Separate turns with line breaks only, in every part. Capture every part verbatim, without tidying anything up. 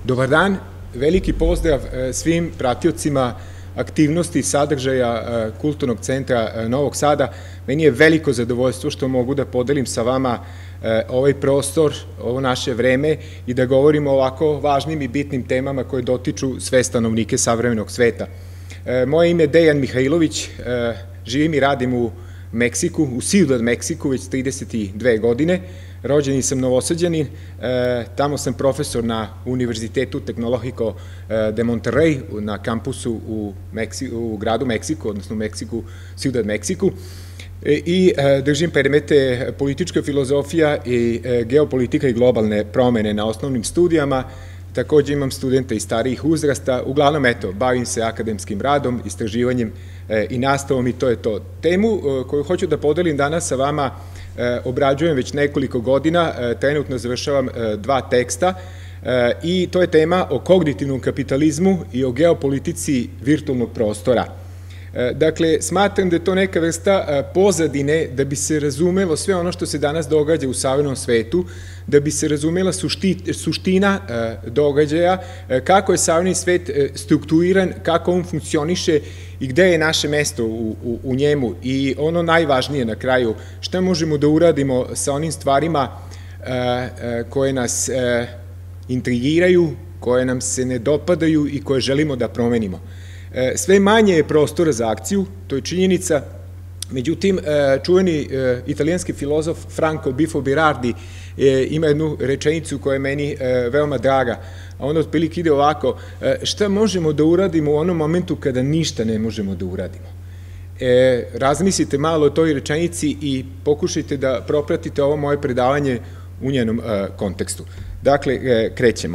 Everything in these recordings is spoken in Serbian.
Dobar dan, veliki pozdrav svim pratiocima aktivnosti i sadržaja Kulturnog centra Novog Sada. Meni je veliko zadovoljstvo što mogu da podelim sa vama ovaj prostor, ovo naše vreme i da govorimo o ovako važnim i bitnim temama koje dotiču sve stanovnike savremenog sveta. Moje ime je Dejan Mihajlović, živim i radim u Meksiku, u Ciudad Meksiku, već trideset dve godine. Rođeni sam Novosađanin, tamo sam profesor na Univerzitetu Tecnológico de Monterrey, na kampusu u gradu Meksiku, odnosno u Meksiku, Ciudad Meksiku, i držim predmete politička filozofija i geopolitika i globalne promene na osnovnim studijama. Takođe imam studenta iz starijih uzrasta, uglavnom, eto, bavim se akademskim radom, istraživanjem i nastavom i to je to. Temu koju hoću da podelim danas sa vama obrađujem već nekoliko godina, trenutno završavam dva teksta i to je tema o kognitivnom kapitalizmu i o geopolitici virtualnog prostora. Dakle, smatram da je to neka vrsta pozadine da bi se razumelo sve ono što se danas događa u savremenom svetu, da bi se razumela suština događaja, kako je savremeni svet strukturiran, kako on funkcioniše i gde je naše mesto u njemu. I ono najvažnije na kraju, šta možemo da uradimo sa onim stvarima koje nas intrigiraju, koje nam se ne dopadaju i koje želimo da promenimo. Sve manje je prostora za akciju, to je činjenica, međutim, čuveni italijanski filozof Franco Bifo Berardi ima jednu rečenicu koja je meni veoma draga, a ona otprilike ide ovako: šta možemo da uradimo u onom momentu kada ništa ne možemo da uradimo? Razmislite malo o toj rečenici i pokušajte da propratite ovo moje predavanje u njenom kontekstu. Dakle, krećemo.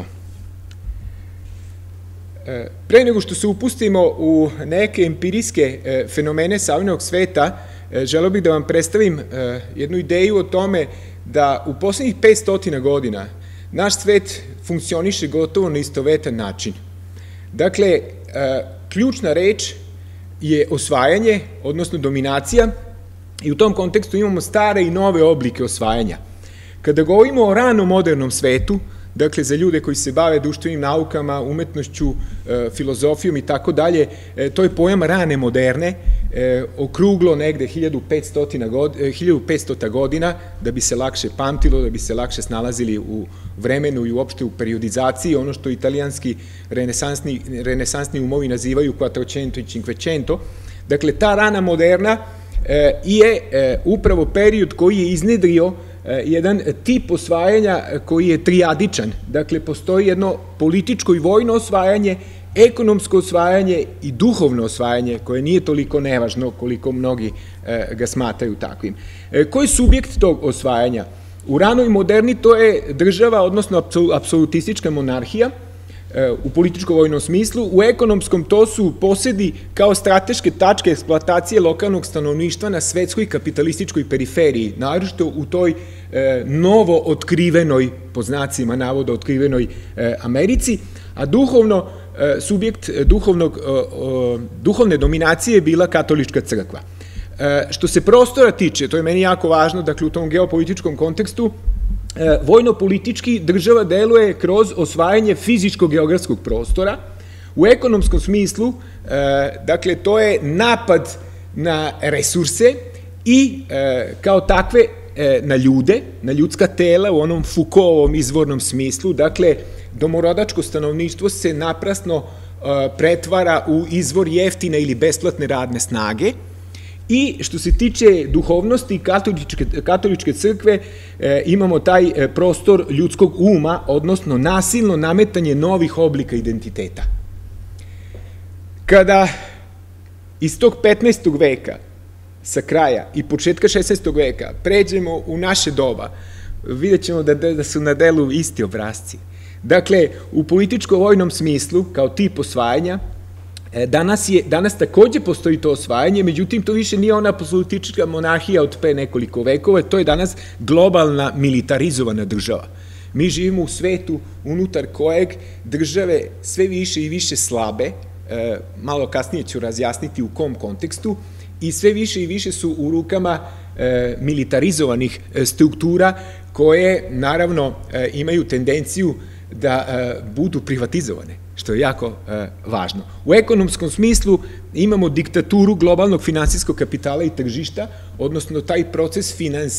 Pre nego što se upustimo u neke empirijske fenomene savremenog sveta, želeo bih da vam predstavim jednu ideju o tome da u poslednjih petsto godina naš svet funkcioniše gotovo na istovetan način. Dakle, ključna reč je osvajanje, odnosno dominacija, i u tom kontekstu imamo stare i nove oblike osvajanja. Kada govorimo o ranom modernom svetu, dakle, za ljude koji se bave društvenim naukama, umetnošću, filozofijom i tako dalje, to je pojam rane moderne, okruglo negde hiljadu petstota godina, da bi se lakše pamtilo, da bi se lakše snalazili u vremenu i uopšte u periodizaciji, ono što italijanski renesansni umovi nazivaju quattrocento i cinquecento. Dakle, ta rana moderna je upravo period koji je iznedrio jedan tip osvajanja koji je trijadičan. Dakle, postoji jedno političko i vojno osvajanje, ekonomsko osvajanje i duhovno osvajanje, koje nije toliko nevažno koliko mnogi ga smatraju takvim. Koji je subjekt tog osvajanja? U ranoj moderni to je država, odnosno apsolutistička monarhija, u političko-vojnom smislu. U ekonomskom to su posedi kao strateške tačke eksploatacije lokalnog stanovništva na svetskoj kapitalističkoj periferiji, naročito u toj novo otkrivenoj, po znacima navoda otkrivenoj Americi, a duhovno, subjekt duhovne dominacije je bila katolička crkva. Što se prostora tiče, to je meni jako važno, dakle u tom geopolitičkom kontekstu, vojno-politički država deluje kroz osvajanje fizičko-geografskog prostora. U ekonomskom smislu, dakle, to je napad na resurse i kao takve na ljude, na ljudska tela u onom Foucaultovom izvornom smislu. Dakle, domorodačko stanovništvo se naprasno pretvara u izvor jeftine ili besplatne radne snage. I što se tiče duhovnosti katoličke crkve, imamo taj prostor ljudskog uma, odnosno nasilno nametanje novih oblika identiteta. Kada iz tog petnaestog veka sa kraja i početka šesnaestog veka pređemo u naše doba, vidjet ćemo da su na delu isti obrazci. Dakle, u političko-vojnom smislu, kao tip osvajanja, Danas takođe postoji to osvajanje, međutim to više nije ona apsolutistička monarhija od pre nekoliko vekova, to je danas globalna militarizovana država. Mi živimo u svetu unutar kojeg države sve više i više slabe, malo kasnije ću razjasniti u kom kontekstu, i sve više i više su u rukama militarizovanih struktura koje naravno imaju tendenciju da budu privatizovane, što je jako važno. U ekonomskom smislu imamo diktaturu globalnog finansijskog kapitala i tržišta, odnosno taj proces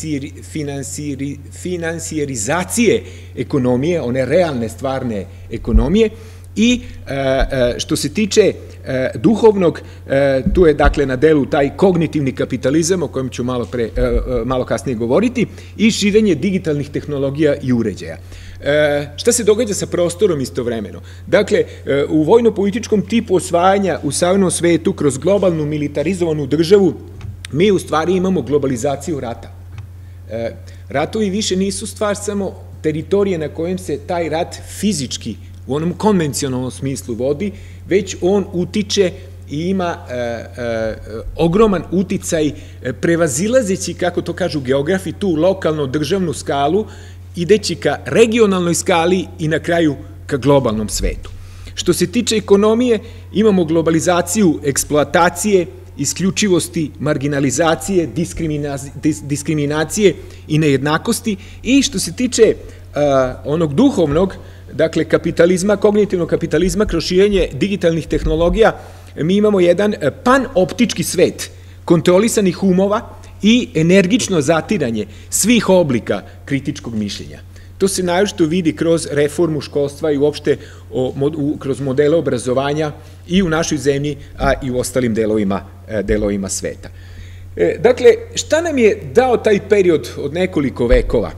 finansijerizacije ekonomije, one realne, stvarne ekonomije, i što se tiče duhovnog, tu je dakle na delu taj kognitivni kapitalizam, o kojem ću malo kasnije govoriti, i širenje digitalnih tehnologija i uređaja. Šta se događa sa prostorom istovremeno? Dakle, u vojno-političkom tipu osvajanja u savremenom svetu kroz globalnu militarizovanu državu mi u stvari imamo globalizaciju rata. Ratovi više nisu stvar samo teritorije na kojem se taj rat fizički u onom konvencionalnom smislu vodi, već on utiče i ima ogroman uticaj prevazilazeći, kako to kažu geografi, tu lokalno državnu skalu, ideći ka regionalnoj skali i na kraju ka globalnom svetu. Što se tiče ekonomije, imamo globalizaciju eksploatacije, isključivosti, marginalizacije, diskriminacije i nejednakosti, i što se tiče onog duhovnog, dakle kapitalizma, kognitivnog kapitalizma kroz širenje digitalnih tehnologija, mi imamo jedan panoptički svet kontrolisanih umova i energično zatiranje svih oblika kritičkog mišljenja. To se naročito vidi kroz reformu školstva i uopšte kroz modele obrazovanja i u našoj zemlji, a i u ostalim delovima sveta. Dakle, šta nam je dao taj period od nekoliko vekova?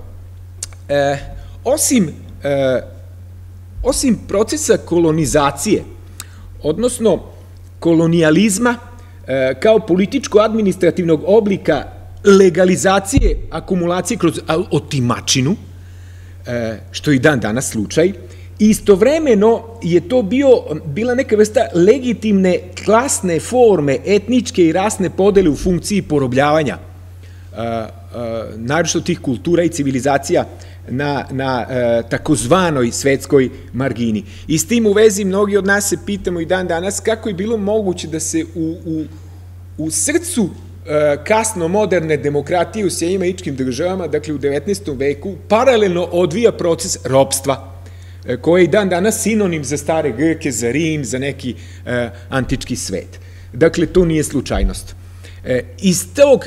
Osim Osim procesa kolonizacije, odnosno kolonijalizma kao političko-administrativnog oblika legalizacije akumulacije kroz otimačinu, što je i dan danas slučaj, istovremeno je to bila neka vrsta legitimne klasne forme etničke i rasne podele u funkciji porobljavanja, naročito tih kultura i civilizacija na takozvanoj svetskoj margini. I s tim u vezi mnogi od nas se pitamo i dan danas kako je bilo moguće da se u srcu kasno moderne demokratije u Sjedinjenim Američkim Državama, dakle u devetnaestom veku, paralelno odvija proces ropstva, koji je i dan danas sinonim za stare Grke, za Rim, za neki antički svet. Dakle, to nije slučajnost. Iz tog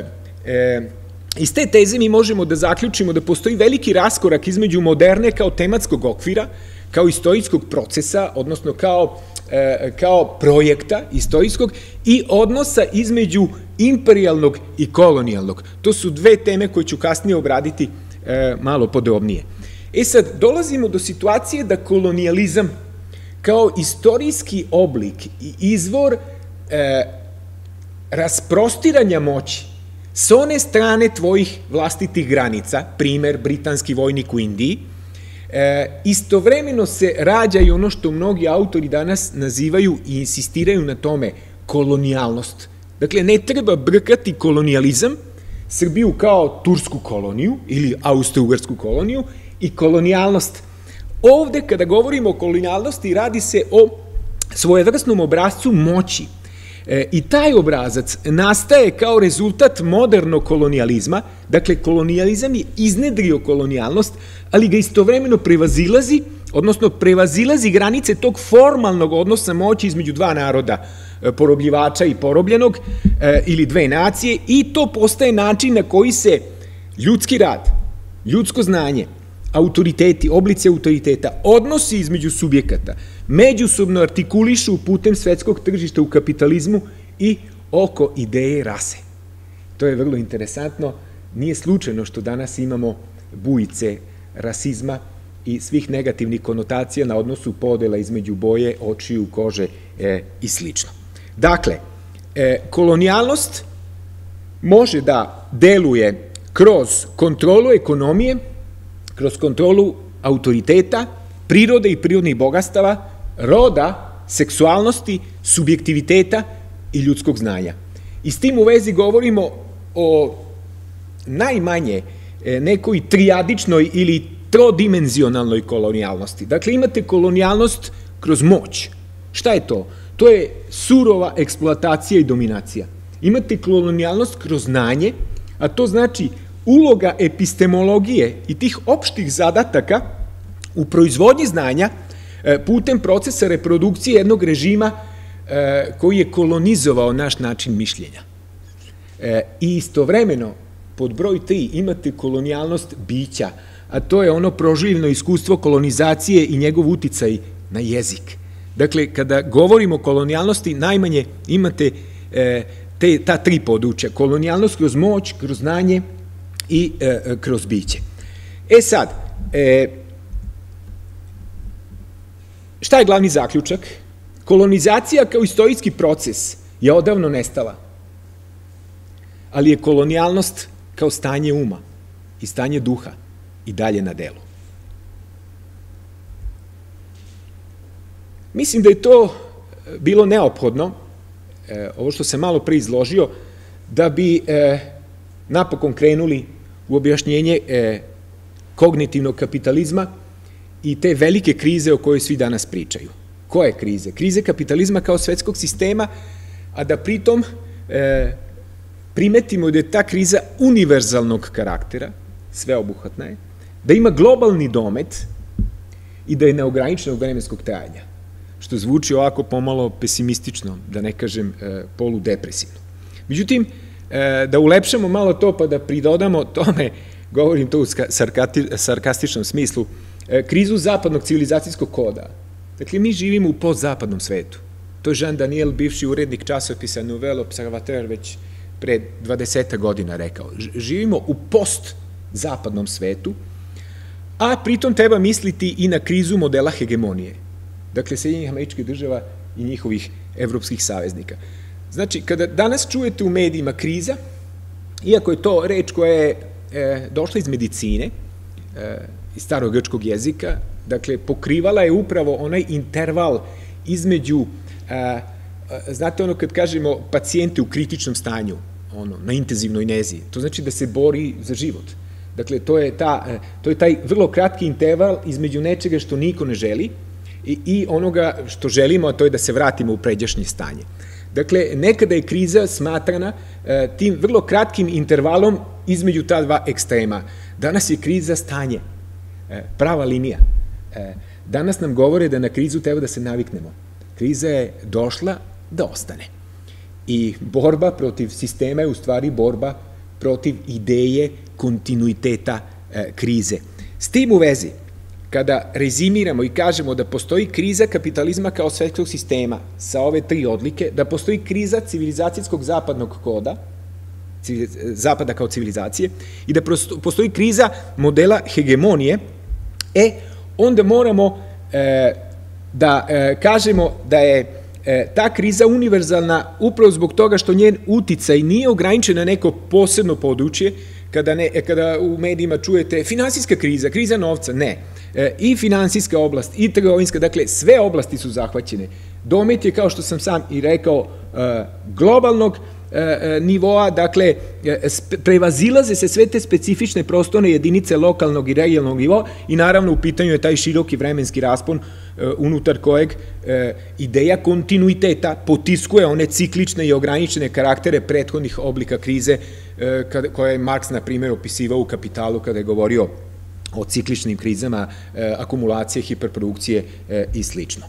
Iz te teze mi možemo da zaključimo da postoji veliki raskorak između moderne kao tematskog okvira, kao istorijskog procesa, odnosno kao projekta istorijskog, i odnosa između imperijalnog i kolonijalnog. To su dve teme koje ću kasnije obraditi malo podrobnije. E sad, dolazimo do situacije da kolonijalizam kao istorijski oblik i izvor rasprostiranja moći s one strane tvojih vlastitih granica, primer britanski vojnik u Indiji, istovremeno se rađa i ono što mnogi autori danas nazivaju i insistiraju na tome, kolonijalnost. Dakle, ne treba brkati kolonijalizam, Srbiju kao tursku koloniju ili austro-ugarsku koloniju, i kolonijalnost. Ovde, kada govorimo o kolonijalnosti, radi se o svojevrsnom obrazcu moći. I taj obrazac nastaje kao rezultat modernog kolonijalizma, dakle kolonijalizam je iznedrio kolonijalnost, ali ga istovremeno prevazilazi, odnosno prevazilazi granice tog formalnog odnosa moći između dva naroda, porobljivača i porobljenog, ili dve nacije, i to postaje način na koji se ljudski rad, ljudsko znanje, autoriteti, oblici autoriteta, odnosi između subjekata, međusobno artikulišu putem svetskog tržišta u kapitalizmu i oko ideje rase. To je vrlo interesantno. Nije slučajno što danas imamo bujice rasizma i svih negativnih konotacija na odnosu podela između boje, očiju, kože i slično. Dakle, kolonijalnost može da deluje kroz kontrolu ekonomije, kroz kontrolu autoriteta, prirode i prirodnih bogastava, roda, seksualnosti, subjektiviteta i ljudskog znanja. I s tim u vezi govorimo o najmanje nekoj trijadičnoj ili trodimenzionalnoj kolonijalnosti. Dakle, imate kolonijalnost kroz moć. Šta je to? To je surova eksploatacija i dominacija. Imate kolonijalnost kroz znanje, a to znači uloga epistemologije i tih opštih zadataka u proizvodnji znanja putem procesa reprodukcije jednog režima koji je kolonizovao naš način mišljenja. I istovremeno, pod broj tri, imate kolonijalnost bića, a to je ono proživljeno iskustvo kolonizacije i njegov uticaj na jezik. Dakle, kada govorimo o kolonijalnosti, najmanje imate te, ta tri područja. Kolonijalnost kroz moć, kroz znanje i e, kroz biće. E sad, e, šta je glavni zaključak? Kolonizacija kao istorijski proces je odavno nestala, ali je kolonijalnost kao stanje uma i stanje duha i dalje na delu. Mislim da je to bilo neophodno, e, ovo što sam malo pre izložio, da bi e, napokon krenuli u objašnjenje e, kognitivnog kapitalizma i te velike krize o kojoj svi danas pričaju. Koje krize? Krize kapitalizma kao svetskog sistema, a da pritom e, primetimo da je ta kriza univerzalnog karaktera, sveobuhvatna je, da ima globalni domet i da je neograničenog vremenskog trajanja, što zvuči ovako pomalo pesimistično, da ne kažem e, poludepresivno. Međutim, e, da ulepšamo malo to pa da pridodamo tome, govorim to u sarkastičnom smislu, e, krizu zapadnog civilizacijskog koda. Dakle, mi živimo u postzapadnom svetu. To je Jean Daniel, bivši urednik časopisa Nouvelle Observateur, već pre dvadeset godina rekao. Živimo u postzapadnom svetu, a pritom treba misliti i na krizu modela hegemonije. Dakle, Sjedinjenih Američkih Država i njihovih evropskih saveznika. Znači, kada danas čujete u medijima kriza, iako je to reč koja je e, došla iz medicine, e, iz starogrčkog jezika, dakle, pokrivala je upravo onaj interval između, a, a, znate ono kad kažemo pacijente u kritičnom stanju, ono, na intenzivnoj nezi, to znači da se bori za život. Dakle, to je, ta, to je taj vrlo kratki interval između nečega što niko ne želi i, i onoga što želimo, a to je da se vratimo u pređašnje stanje. Dakle, nekada je kriza smatrana e, tim vrlo kratkim intervalom između ta dva ekstrema. Danas je kriza stanje, e, prava linija. E, danas nam govore da na krizu treba da se naviknemo. Kriza je došla da ostane. I borba protiv sistema je u stvari borba protiv ideje kontinuiteta e, krize. S tim u vezi, kada rezimiramo i kažemo da postoji kriza kapitalizma kao svetskog sistema sa ove tri odlike, da postoji kriza civilizacijskog zapadnog koda, zapada kao civilizacije, i da postoji kriza modela hegemonije, e, onda moramo e, da e, kažemo da je e, ta kriza univerzalna upravo zbog toga što njen uticaj nije ograničen na neko posebno područje. Kada, ne, kada u medijima čujete finansijska kriza, kriza novca, ne. E, I finansijska oblast, i trgovinska, dakle, sve oblasti su zahvaćene. Domet je, kao što sam sam i rekao, e, globalnog e, nivoa, dakle, e, prevazilaze se sve te specifične prostorne jedinice lokalnog i regionalnog nivoa i naravno u pitanju je taj široki vremenski raspon e, unutar kojeg e, ideja kontinuiteta potiskuje one ciklične i ograničene karaktere prethodnih oblika krize koje je Marks, na primjer, opisivao u Kapitalu kada je govorio o cikličnim krizama, akumulacije, hiperprodukcije i slično.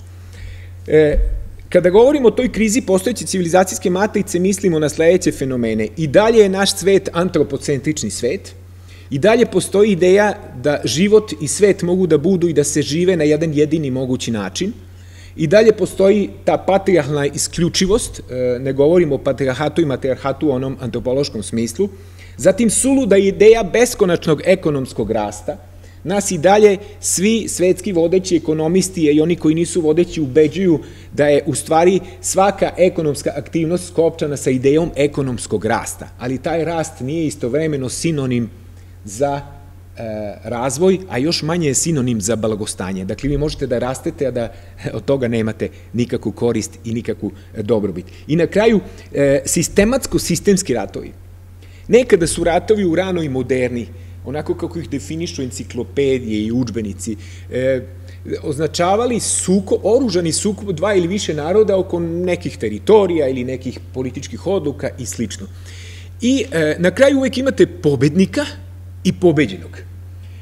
Kada govorimo o toj krizi postojeće civilizacijske matrice, mislimo na sledeće fenomene. I dalje je naš svet antropocentrični svet, i dalje postoji ideja da život i svet mogu da budu i da se žive na jedan jedini mogući način. I dalje postoji ta patrijarhalna isključivost, ne govorimo o patrijarhatu i matrijarhatu u onom antropološkom smislu. Zatim suluda ideja beskonačnog ekonomskog rasta. Nas i dalje svi svetski vodeći ekonomisti i oni koji nisu vodeći ubeđuju da je u stvari svaka ekonomska aktivnost skopčana sa idejom ekonomskog rasta. Ali taj rast nije istovremeno sinonim za razvoj, a još manje je sinonim za blagostanje. Dakle, vi možete da rastete, a da od toga nemate nikakvu korist i nikakvu dobrobit. I na kraju, sistematsko-sistemski ratovi. Nekada su ratovi u ranoj moderni, onako kako ih definišu enciklopedije i udžbenici, označavali sukob, oružani sukob dva ili više naroda oko nekih teritorija ili nekih političkih odluka i slično. I na kraju uvek imate pobednika i pobeđenog.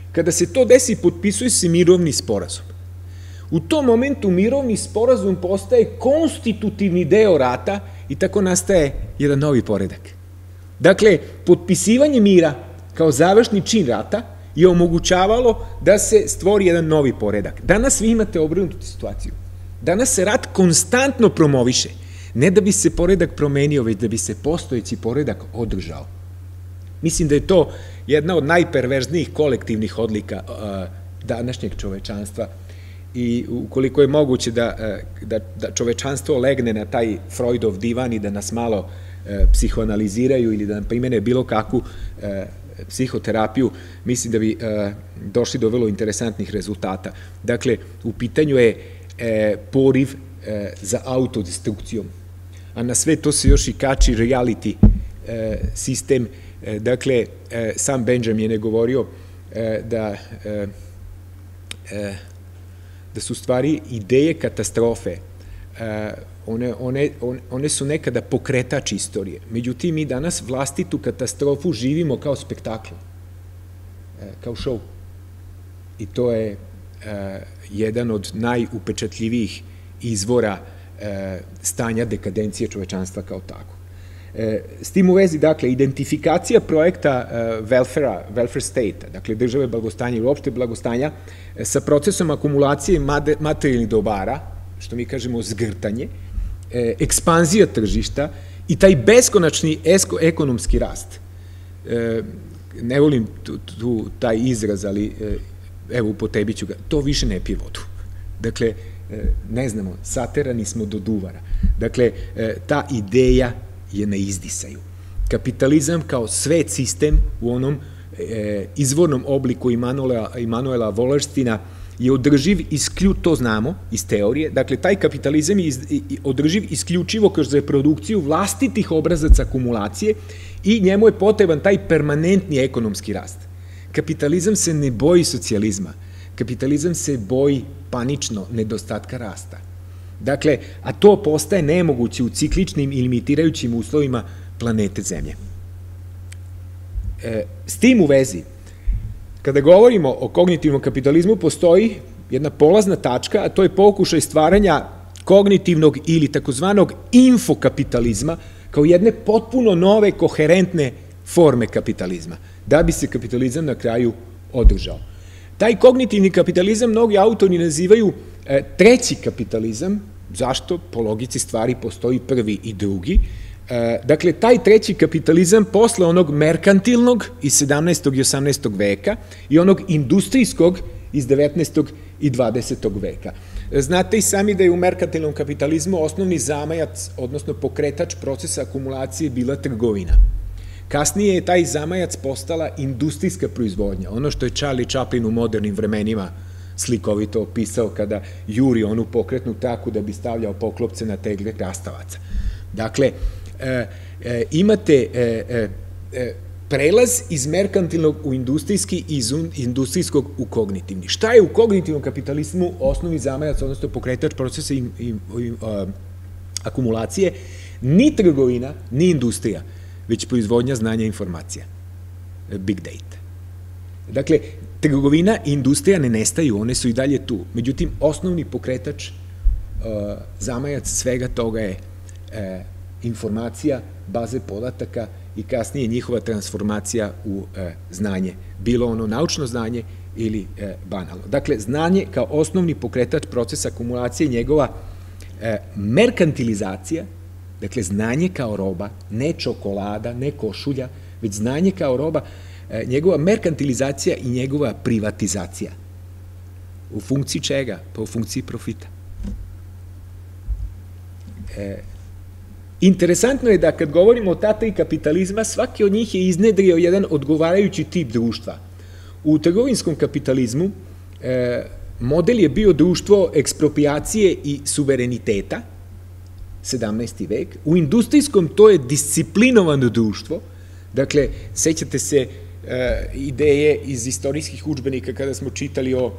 Kada se to desi, potpisuje se mirovni sporazum. U tom momentu mirovni sporazum postaje konstitutivni deo rata i tako nastaje jedan novi poredak. Dakle, potpisivanje mira kao završni čin rata je omogućavalo da se stvori jedan novi poredak. Danas vi imate obrnutu situaciju. Danas se rat konstantno promoviše. Ne da bi se poredak promenio, već da bi se postojeći poredak održao. Mislim da je to jedna od najperverznijih kolektivnih odlika današnjeg čovečanstva i ukoliko je moguće da čovečanstvo legne na taj Freudov divan i da nas malo psihoanaliziraju ili da nam primene bilo kakvu psihoterapiju, mislim da bi došli do vrlo interesantnih rezultata. Dakle, u pitanju je poriv za autodestrukcijom, a na sve to se još i kači reality sistem. Dakle, sam Benjamin je govorio da da su stvari ideje katastrofe, one su nekada pokretač istorije. Međutim, mi danas vlastitu katastrofu živimo kao spektakl, kao show. I to je jedan od najupečatljivijih izvora stanja dekadencije čovečanstva kao tako. S tim u vezi, dakle, identifikacija projekta welfare, welfare state, dakle, države blagostanja ili uopšte blagostanja, sa procesom akumulacije materijalnih dobara, što mi kažemo zgrtanje, ekspanzija tržišta i taj beskonačni ekonomski rast. Ne volim taj izraz, ali evo, upotrebit ću ga, to više ne pije vodu. Dakle, ne znamo, saterani smo do duvara. Dakle, ta ideja je na izdisaju. Kapitalizam kao svet sistem u onom izvornom obliku Immanuela Wallerstina je održiv, to znamo iz teorije, dakle, taj kapitalizam je održiv isključivo kroz reprodukciju vlastitih obrazaca akumulacije i njemu je potreban taj permanentni ekonomski rast. Kapitalizam se ne boji socijalizma, kapitalizam se boji panično nedostatka rasta. Dakle, a to postaje nemoguće u cikličnim i limitirajućim uslovima planete Zemlje. S tim u vezi, kada govorimo o kognitivnom kapitalizmu, postoji jedna polazna tačka, a to je pokušaj stvaranja kognitivnog ili takozvanog infokapitalizma kao jedne potpuno nove, koherentne forme kapitalizma, da bi se kapitalizam na kraju održao. Taj kognitivni kapitalizam mnogi autori nazivaju treći kapitalizam. Zašto? Po logici stvari postoji prvi i drugi. Dakle, taj treći kapitalizam posle onog merkantilnog iz sedamnaestog i osamnaestog veka i onog industrijskog iz devetnaestog i dvadesetog veka. Znate i sami da je u merkantilnom kapitalizmu osnovni zamajac, odnosno pokretač procesa akumulacije bila trgovina. Kasnije je taj zamajac postala industrijska proizvodnja, ono što je Charlie Chaplin u modernim vremenima slikovito opisao kada juri onu pokretnu traku da bi stavljao poklopce na tegle krastavaca. Dakle, imate prelaz iz merkantilnog u industrijski i iz industrijskog u kognitivni. Šta je u kognitivnom kapitalizmu osnovni zamajac, odnosno pokretač procesa akumulacije? Ni trgovina, ni industrija, već proizvodnja znanja i informacija. Big data. Dakle, trgovina i industrija ne nestaju, one su i dalje tu. Međutim, osnovni pokretač, zamajac svega toga je informacija, baze podataka i kasnije njihova transformacija u znanje. Bilo ono naučno znanje ili banalno. Dakle, znanje kao osnovni pokretač procesa akumulacije, njegova merkantilizacija, dakle, znanje kao roba, ne čokolada, ne košulja, već znanje kao roba, njegova merkantilizacija i njegova privatizacija. U funkciji čega? Pa u funkciji profita. Interesantno je da kad govorimo o ta tri kapitalizma, svaki od njih je iznedrio jedan odgovarajući tip društva. U trgovinskom kapitalizmu model je bio društvo ekspropriacije i suvereniteta, sedamnaesti vek. U industrijskom to je disciplinovano društvo. Dakle, sećate se ideje iz istorijskih udžbenika kada smo čitali o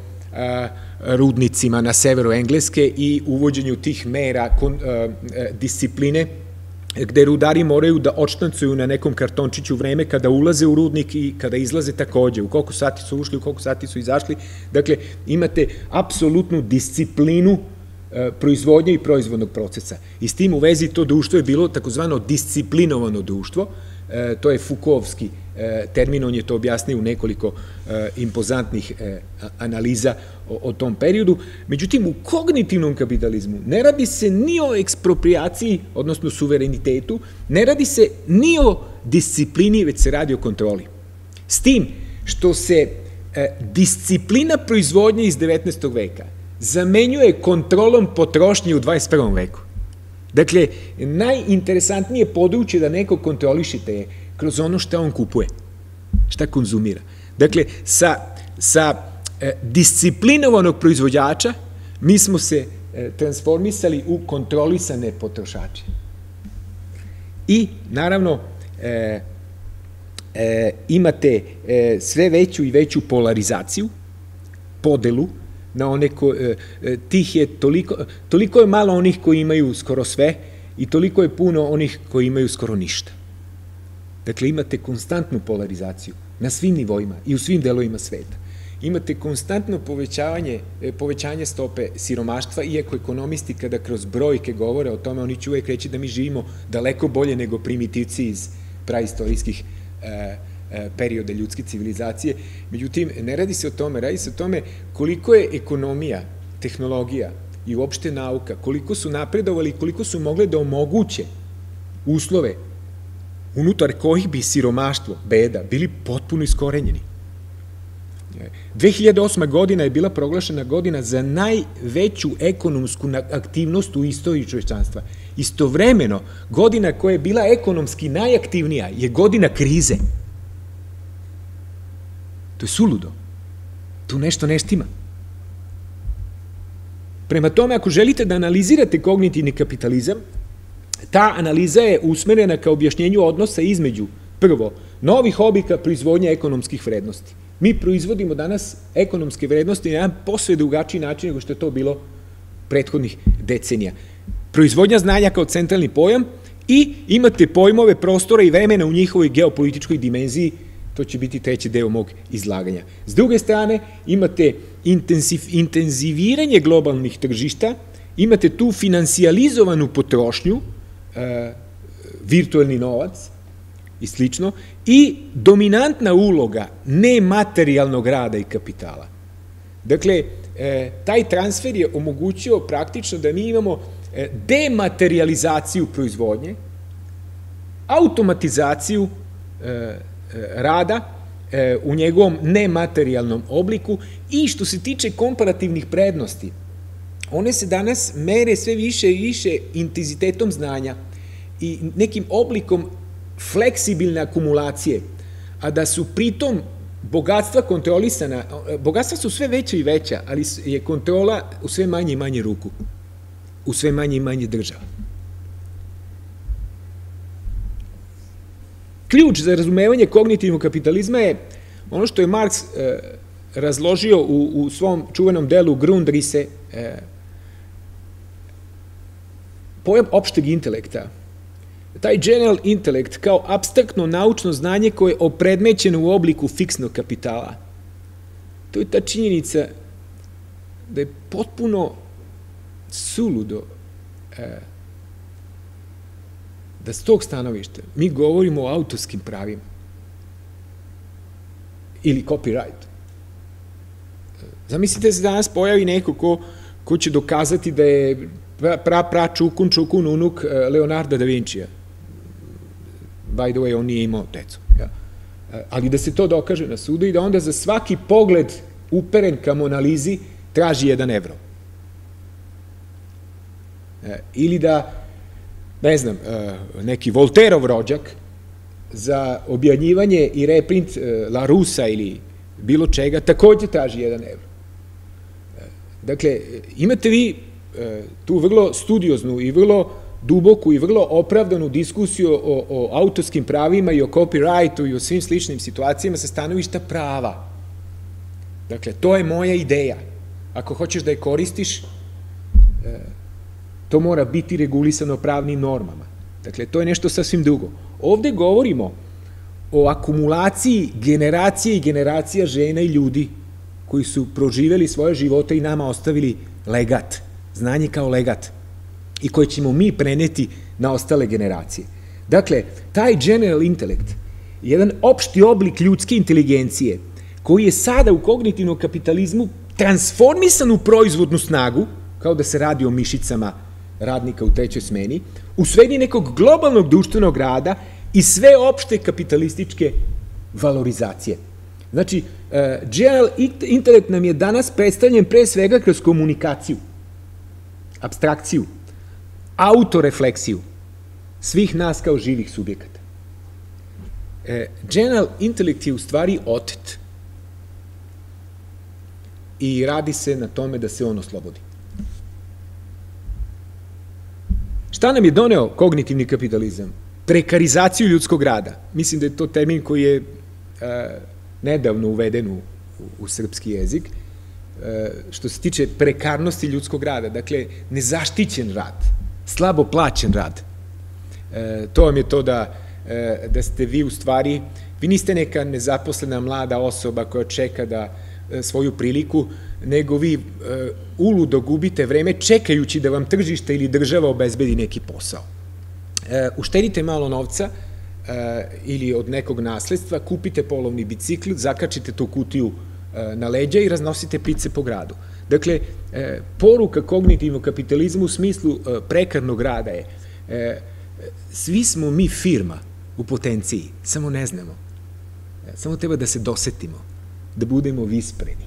rudnicima na severu Engleske i uvođenju tih mera discipline
gde rudari moraju da odštancuju na nekom kartončiću vreme kada ulaze u rudnik i kada izlaze takođe, u koliko sati su ušli, u koliko sati su izašli. Dakle, imate apsolutnu disciplinu proizvodnje i proizvodnog procesa. I s tim u vezi to društvo je bilo takozvano disciplinovano društvo, to je Foucaultski termin, on je to objasnio u nekoliko impozantnih analiza o tom periodu. Međutim, u kognitivnom kapitalizmu ne radi se ni o eksproprijaciji, odnosno suverenitetu, ne radi se ni o disciplini, već se radi o kontroli. S tim što se disciplina proizvodnje iz devetnaestog veka zamenjuje kontrolom potrošnje u dvadeset prvom veku. Dakle, najinteresantnije područje da neko kontrolišete je kroz ono šta on kupuje, šta konzumira. Dakle, sa disciplinovanog proizvođača mi smo se transformisali u kontrolisane potrošače. I, naravno, imate sve veću i veću polarizaciju, podelu, na one tih je toliko, toliko je malo onih koji imaju skoro sve i toliko je puno onih koji imaju skoro ništa. Dakle, imate konstantnu polarizaciju na svim nivoima i u svim delovima sveta. Imate konstantno povećanje stope siromaštva, iako ekonomisti kada kroz brojke govore o tome, oni će uvek reći da mi živimo daleko bolje nego primitivci iz praistorijskih periode ljudske civilizacije. Međutim, ne radi se o tome, radi se o tome koliko je ekonomija, tehnologija i uopšte nauka, koliko su napredovali i koliko su mogle da omoguće uslove unutar kojih bi siromaštvo, beda, bili potpuno iskorenjeni. dve hiljade osma godina je bila proglašena godina za najveću ekonomsku aktivnost u istoriji čovečanstva. Istovremeno, godina koja je bila ekonomski najaktivnija je godina krize. To je suludo. Tu nešto ne štima. Prema tome, ako želite da analizirate kognitivni kapitalizam, ta analiza je usmerena ka objašnjenju odnosa između, prvo, novih oblika proizvodnje ekonomskih vrednosti. Mi proizvodimo danas ekonomske vrednosti na jedan posve drugačiji način nego što je to bilo prethodnih decenija. Proizvodnja znanja kao centralni pojam i imate pojmove prostora i vremena u njihovoj geopolitičkoj dimenziji, to će biti treći deo mog izlaganja. S druge strane, imate intenziviranje globalnih tržišta, imate tu financijalizovanu potrošnju, virtualni novac i slično, i dominantna uloga nematerijalnog rada i kapitala. Dakle, taj transfer je omogućio praktično da mi imamo dematerializaciju proizvodnje, automatizaciju rada u njegovom nematerijalnom obliku i što se tiče komparativnih prednosti, one se danas mere sve više i više intenzitetom znanja i nekim oblikom fleksibilne akumulacije, a da su pritom bogatstva kontrolisana, bogatstva su sve veća i veća, ali je kontrola u sve manje i manje ruku, u sve manje i manje država. Ključ za razumevanje kognitivnog kapitalizma je ono što je Marks razložio u svom čuvenom delu Grundrisse, pojam opšteg intelekta. Taj general intelekt kao apstraktno naučno znanje koje je opredmećeno u obliku fiksnog kapitala. To je ta činjenica da je potpuno suludo da s tog stanovišta mi govorimo o autorskim pravima ili copyright. Zamislite da se danas pojavi neko ko će dokazati da je pra, pra, čukun, čukun, unuk Leonarda da Vincija. By the way, on nije imao decu. Ali da se to dokaže na sudu i da onda za svaki pogled uperen ka Monalizi traži jedan evro. Ili da, ne znam, neki Volterov rođak za objavljivanje i reprint Larusa ili bilo čega takođe traži jedan evro. Dakle, imate vi tu vrlo studioznu i vrlo duboku i vrlo opravdanu diskusiju o autorskim pravima i o copyrightu i o svim sličnim situacijama sa stanovišta prava. Dakle, to je moja ideja. Ako hoćeš da je koristiš, to mora biti regulisano pravnim normama. Dakle, to je nešto sasvim drugo. Ovde govorimo o akumulaciji generacije i generacija žena i ljudi koji su proživeli svoje živote i nama ostavili legat, znanje kao legat, i koje ćemo mi preneti na ostale generacije. Dakle, taj general intellect je jedan opšti oblik ljudske inteligencije koji je sada u kognitivnom kapitalizmu transformisan u proizvodnu snagu, kao da se radi o mišicama radnika u trećoj smeni, u svedi nekog globalnog društvenog rada i sve opšte kapitalističke valorizacije. Znači, general intellect nam je danas predstavljen pre svega kroz komunikaciju, apstrakciju, autorefleksiju svih nas kao živih subjekata. General intellect je u stvari otet i radi se na tome da se on oslobodi. Šta nam je doneo kognitivni kapitalizam? Prekarizaciju ljudskog rada. Mislim da je to termin koji je nedavno uveden u, u srpski jezik, što se tiče prekarnosti ljudskog rada, dakle, nezaštićen rad, slabo plaćen rad. To vam je to da, da ste vi u stvari, vi niste neka nezaposlena mlada osoba koja čeka da svoju priliku, nego vi uludo gubite vreme čekajući da vam tržište ili država obezbedi neki posao. Uštedite malo novca ili od nekog nasledstva, kupite polovni bicikl, zakačite tu kutiju na leđa i raznosite pice po gradu. Dakle, poruka kognitivnog kapitalizma u smislu prekarnog rada je svi smo mi firma u potenciji, samo ne znamo. Samo treba da se dosetimo, da budemo vispreni.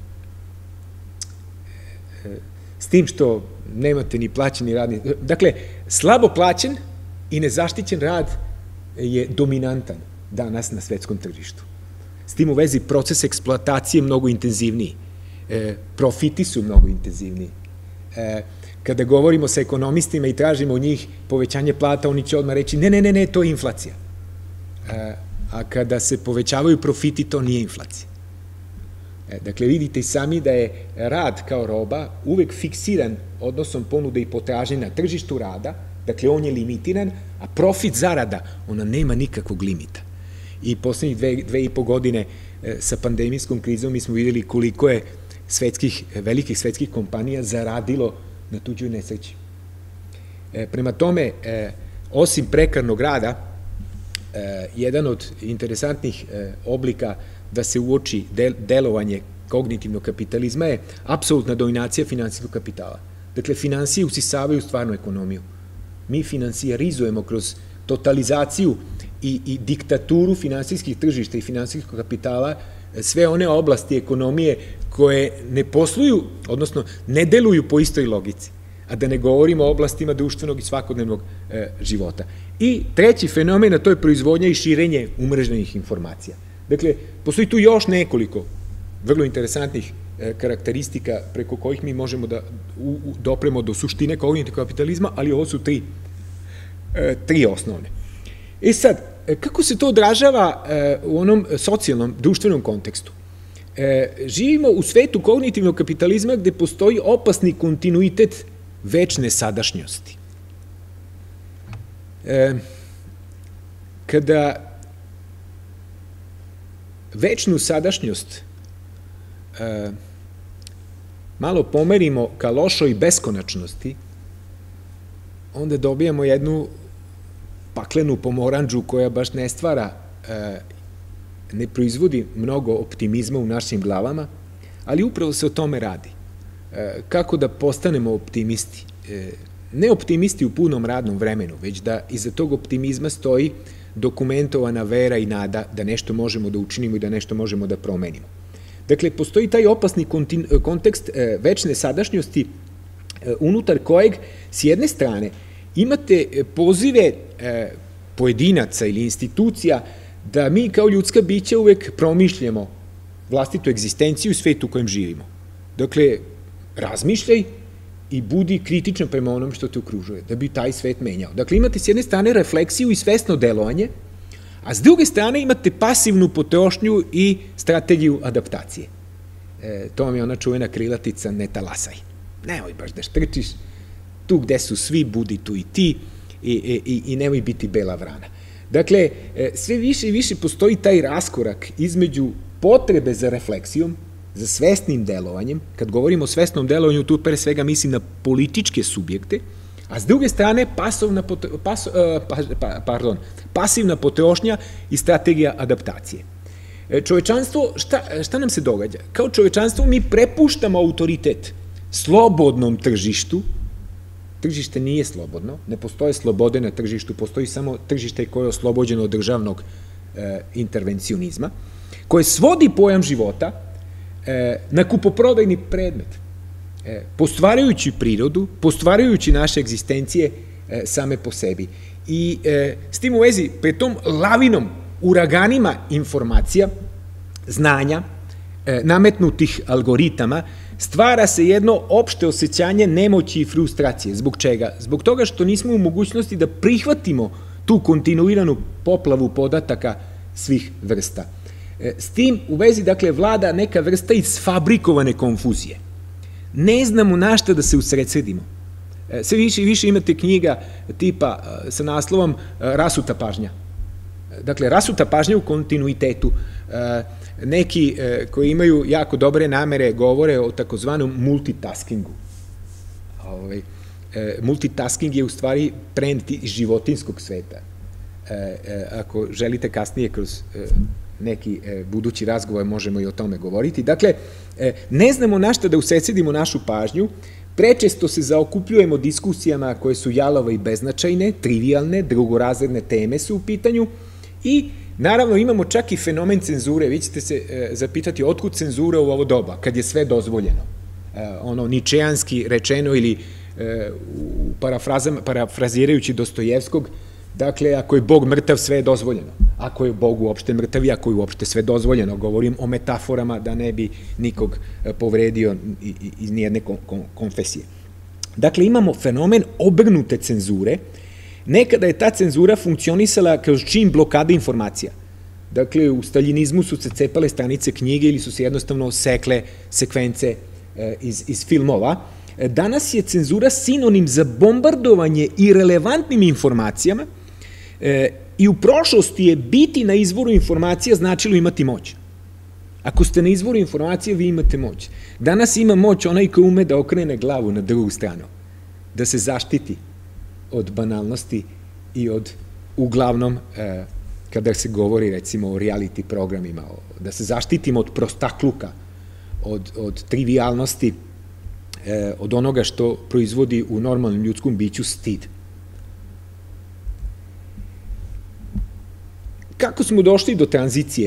S tim što nemate ni plaćeni radni... Dakle, slabo plaćen i nezaštićen rad je dominantan danas na svetskom tržištu. S tim u vezi proces eksploatacije je mnogo intenzivniji. Profiti su mnogo intenzivniji. Kada govorimo sa ekonomistima i tražimo od njih povećanje plata, oni će odmah reći ne, ne, ne, ne, to je inflacija. A kada se povećavaju profiti, to nije inflacija. Dakle, vidite i sami da je rad kao roba uvek fiksiran odnosom ponude i potražnje na tržištu rada, dakle, on je limitiran, a profit zarada, ona nema nikakvog limita. I poslednjih dve, dve i po godine sa pandemijskom krizom mi smo videli koliko je svetskih, velikih svetskih kompanija zaradilo na tuđoj nesreći. Prema tome, osim prekarnog rada, jedan od interesantnih oblika da se uoči delovanje kognitivnog kapitalizma je apsolutna dominacija finansijskog kapitala. Dakle, finansije usisavaju stvarnu ekonomiju. Mi finansijarizujemo kroz totalizaciju i, i diktaturu finansijskih tržišta i finansijskog kapitala sve one oblasti ekonomije koje ne posluju, odnosno ne deluju po istoj logici, a da ne govorimo o oblastima društvenog i svakodnevnog e, života. I treći fenomen, a to je proizvodnja i širenje umreženih informacija. Dakle, postoji tu još nekoliko vrlo interesantnih e, karakteristika preko kojih mi možemo da u, u, dopremo do suštine kognitivnog kapitalizma, ali ovo su tri, e, tri osnovne. E sad, kako se to odražava e, u onom socijalnom, društvenom kontekstu? E, živimo u svetu kognitivnog kapitalizma gde postoji opasni kontinuitet večne sadašnjosti. E, kada večnu sadašnjost e, malo pomerimo ka lošoj beskonačnosti, onda dobijamo jednu paklenu pomoranđu koja baš ne stvara, e, ne proizvodi mnogo optimizma u našim glavama, ali upravo se o tome radi. E, kako da postanemo optimisti? E, ne optimisti u punom radnom vremenu, već da iza tog optimizma stoji dokumentovana vera i nada da nešto možemo da učinimo i da nešto možemo da promenimo. Dakle, postoji taj opasni kontekst e, večne sadašnjosti e, unutar kojeg, s jedne strane, imate pozive e, pojedinaca ili institucija da mi kao ljudska bića uvek promišljamo vlastitu egzistenciju u svetu u kojem živimo. Dakle, razmišljaj i budi kritičan prema onom što te okružuje, da bi taj svet menjao. Dakle, imate s jedne strane refleksiju i svesno delovanje, a s druge strane imate pasivnu potrošnju i strategiju adaptacije. E, to vam je ona čuvena krilatica ne talasaj. Nemoj baš da štrčiš, tu gde su svi, budi tu i ti, i, i, i nemoj biti bela vrana. Dakle, sve više i više postoji taj raskorak između potrebe za refleksijom, za svesnim delovanjem. Kad govorimo o svesnom delovanju, tu pre svega mislim na političke subjekte, a s druge strane pasovna, pas, pa, pardon, pasivna potrošnja i strategija adaptacije. Čovečanstvo, šta, šta nam se događa? Kao čovečanstvo mi prepuštamo autoritet slobodnom tržištu. Tržište nije slobodno, ne postoje slobode na tržištu, postoji samo tržište koje je oslobođeno od državnog e, intervencionizma, koje svodi pojam života e, na kupoprodajni predmet, e, postvarajući prirodu, postvarajući naše egzistencije e, same po sebi. I e, s tim u vezi, pre tom lavinom, uraganima informacija, znanja, e, nametnutih algoritama, stvara se jedno opšte osjećanje nemoći i frustracije. Zbog čega? Zbog toga što nismo u mogućnosti da prihvatimo tu kontinuiranu poplavu podataka svih vrsta. S tim u vezi, dakle, vlada neka vrsta isfabrikovane konfuzije. Ne znamo na šta da se usredsredimo. Sve više i više imate knjiga tipa sa naslovom Rasuta pažnja. Dakle, rasuta pažnja u kontinuitetu. Neki koji imaju jako dobre namere govore o takozvanom multitaskingu. Multitasking je u stvari trend iz životinskog sveta. Ako želite kasnije kroz neki budući razgovor možemo i o tome govoriti. Dakle, ne znamo na šta da usredsredimo našu pažnju, prečesto se zaokupljujemo diskusijama koje su jalove i beznačajne, trivialne, drugorazredne teme su u pitanju i naravno imamo čak i fenomen cenzure. Vi ćete se zapitati otkud cenzura u ovo doba, kad je sve dozvoljeno. Ono ničejanski rečeno ili parafrazirajući Dostojevskog, dakle, ako je Bog mrtav, sve je dozvoljeno. Ako je Bog uopšte mrtav i ako je uopšte sve dozvoljeno. Govorim o metaforama da ne bi nikog povredio iz nijedne konfesije. Dakle, imamo fenomen obrnute cenzure. Nekada je ta cenzura funkcionisala kroz čin blokade informacija. Dakle, u staljinizmu su se cepale stranice knjige ili su se jednostavno sekle sekvence iz, iz filmova. Danas je cenzura sinonim za bombardovanje irelevantnim informacijama e, i u prošlosti je biti na izvoru informacija značilo imati moć. Ako ste na izvoru informacija, vi imate moć. Danas ima moć onaj ko ume da okrene glavu na drugu stranu, da se zaštiti od banalnosti i od, uglavnom, e, kada se govori recimo o reality programima, o, da se zaštitimo od prostakluka, od, od trivialnosti, od onoga što proizvodi u normalnom ljudskom biću stid. Kako smo došli do tranzicije?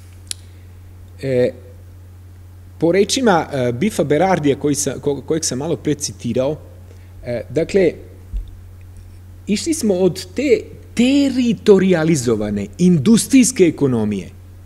E, po rečima e, Biffa Berardija, koji sam, ko, kojeg sam malo pre citirao, e, dakle, išli smo od te teritorializovane industrijske ekonomije.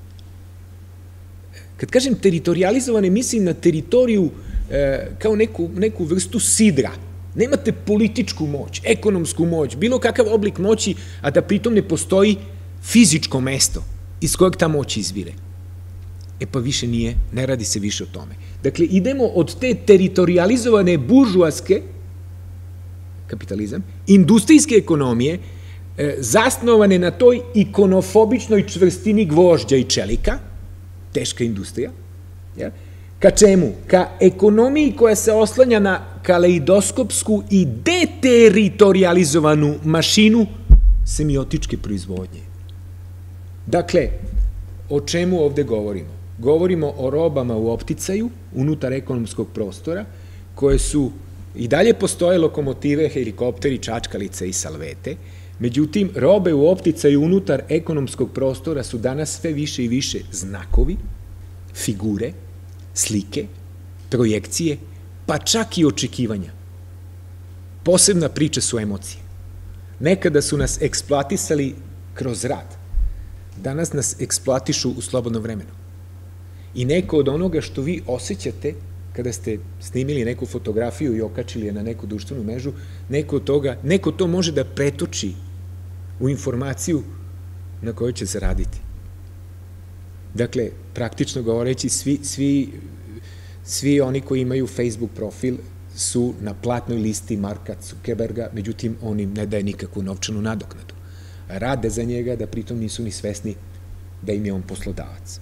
Kad kažem teritorializovane, mislim na teritoriju kao neku, neku vrstu sidra. Nemate političku moć, ekonomsku moć, bilo kakav oblik moći, a da pritom ne postoji fizičko mesto iz kojeg ta moć izvire. E pa više nije, ne radi se više o tome. Dakle, idemo od te teritorializovane buržuaske, kapitalizam, industrijske ekonomije, zasnovane na toj ikonofobičnoj čvrstini gvožđa i čelika, teška industrija, jel? Ka čemu? Ka ekonomiji koja se oslanja na kaleidoskopsku i deteritorializovanu mašinu semiotičke proizvodnje. Dakle, o čemu ovde govorimo? Govorimo o robama u opticaju, unutar ekonomskog prostora, koje su, i dalje postoje lokomotive, helikopteri, čačkalice i salvete, međutim, robe u opticaju unutar ekonomskog prostora su danas sve više i više znakovi, figure, slike, projekcije, pa čak i očekivanja. Posebna priča su emocije. Nekada su nas eksploatisali kroz rad. Danas nas eksploatišu u slobodnom vremenu. I neko od onoga što vi osjećate kada ste snimili neku fotografiju i okačili je na neku društvenu mrežu, neko, toga, neko to može da pretoči u informaciju na kojoj će se raditi. Dakle, praktično govoreći, svi, svi, svi oni koji imaju Facebook profil su na platnoj listi Marka Zuckerberga, međutim, on im ne daje nikakvu novčanu nadoknadu. Rade za njega, da pritom nisu ni svesni da im je on poslodavac.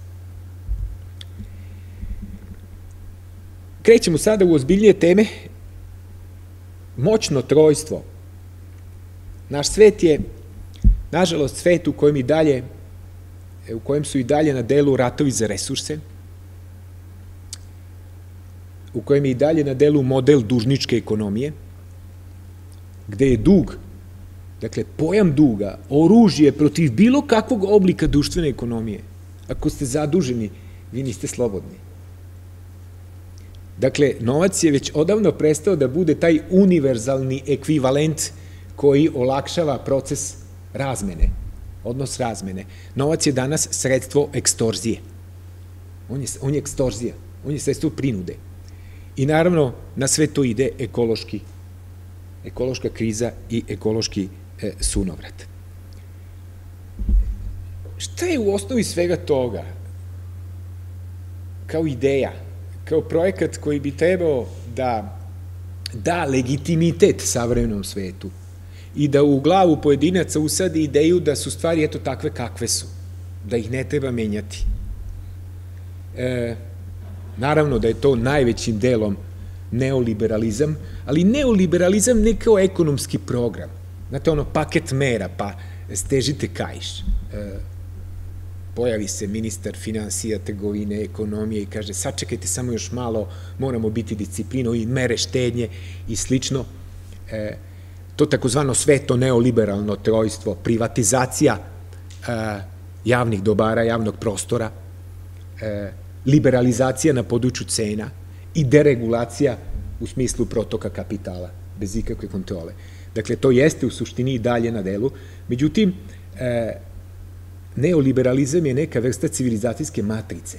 Krećemo sada u ozbiljnije teme. Moćno trojstvo. Naš svet je, nažalost, svet u kojem i dalje, u kojem su i dalje na delu ratovi za resurse, u kojem je i dalje na delu model dužničke ekonomije, gde je dug, dakle, pojam duga, oružje protiv bilo kakvog oblika društvene ekonomije. Ako ste zaduženi, vi niste slobodni. Dakle, novac je već odavno prestao da bude taj univerzalni ekvivalent koji olakšava proces razmene, odnos razmene. Novac je danas sredstvo ekstorzije. On je, on je ekstorzija, on je sredstvo prinude. I naravno, na sve to ide ekološki, ekološka kriza i ekološki e, sunovrat. Šta je u osnovi svega toga? Kao ideja, kao projekat koji bi trebao da da legitimitet savremenom svetu i da u glavu pojedinaca usadi ideju da su stvari eto takve kakve su, da ih ne treba menjati. E, naravno da je to najvećim delom neoliberalizam, ali neoliberalizam ne kao ekonomski program. Znate, ono, paket mera, pa stežite kaiš. E, pojavi se ministar finansija, trgovine, ekonomije i kaže, sačekajte samo još malo, moramo biti disciplino i mere štednje i slično. E, to takozvano sveto neoliberalno trojstvo, privatizacija e, javnih dobara, javnog prostora, e, liberalizacija na području cena i deregulacija u smislu protoka kapitala, bez ikakve kontrole. Dakle, to jeste u suštini i dalje na delu. Međutim, e, neoliberalizam je neka vrsta civilizacijske matrice.